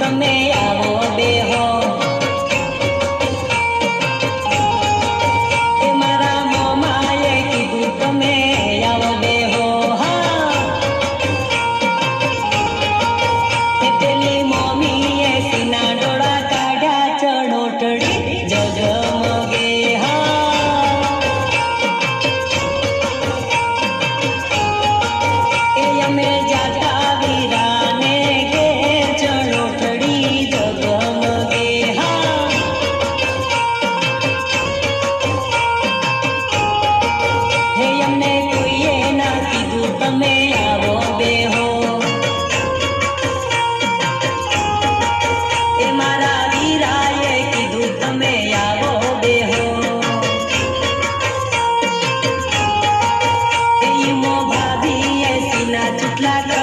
તમે આવો બેહો એ મારા મોમાએ કીધું તમે આવો બેહો હા એ પેલી મોમીએ સીના ડોળા કાઢ્યા ચણોટડી જગમગે હા એ અમે જાતા વીરાને ઘેર ચણોટડી જગમગે હા હે અમને કોઈએ ના કીધું તમે આવો બેહો એ મારા વીરાએ કીધું તમે આવો બેહો એ ઈમો ભાભીએ સીના ચૂટલા